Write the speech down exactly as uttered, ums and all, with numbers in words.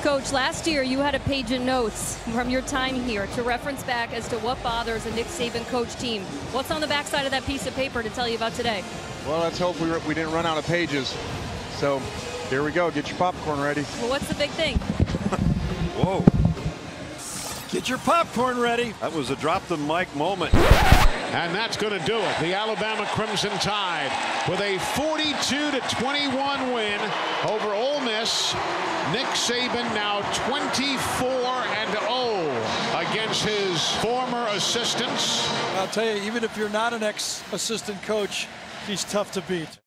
Coach, last year you had a page of notes from your time here to reference back as to what bothers a Nick Saban coach team. What's on the backside of that piece of paper to tell you about today? Well, let's hope we, we didn't run out of pages. So here we go. Get your popcorn ready. Well, what's the big thing? Whoa. Get your popcorn ready. That was a drop the mic moment. And that's going to do it. The Alabama Crimson Tide with a forty-two to twenty-one win over Ole Miss. Nick Saban now twenty-four and oh against his former assistants. I'll tell you, even if you're not an ex-assistant coach, he's tough to beat.